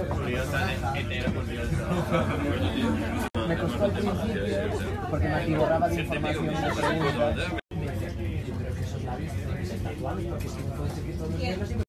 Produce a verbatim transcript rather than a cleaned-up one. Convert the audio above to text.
eso. Curioso, hetero, curioso. Me costó al principio porque me atiborraba de información de preguntas. Yo creo que esos labios tienen que ser tatuados porque si no puede ser que todos los días